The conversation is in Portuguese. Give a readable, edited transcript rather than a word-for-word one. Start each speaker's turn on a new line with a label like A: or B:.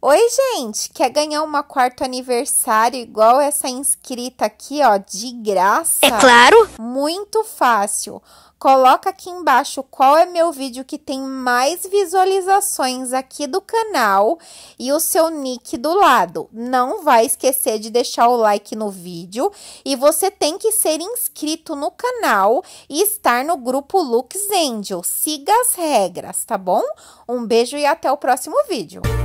A: Oi, gente! Quer ganhar uma quarto aniversário igual essa inscrita aqui, ó, de graça?
B: É claro!
A: Muito fácil. Coloca aqui embaixo qual é meu vídeo que tem mais visualizações aqui do canal e o seu nick do lado. Não vai esquecer de deixar o like no vídeo e você tem que ser inscrito no canal e estar no grupo Lux Angel. Siga as regras, tá bom? Um beijo e até o próximo vídeo.